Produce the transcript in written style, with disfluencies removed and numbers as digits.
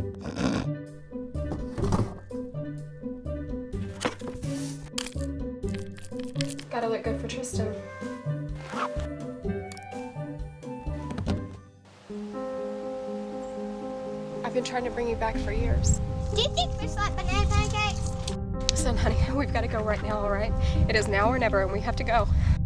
Gotta look good for Tristan. I've been trying to bring you back for years. Do you think fish like banana pancakes? Listen, honey, we've got to go right now, all right? It is now or never, and we have to go.